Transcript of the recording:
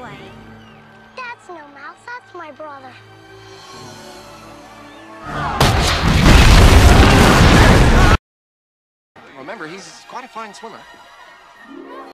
boy. That's no mouse, that's my brother. Remember, he's quite a fine swimmer.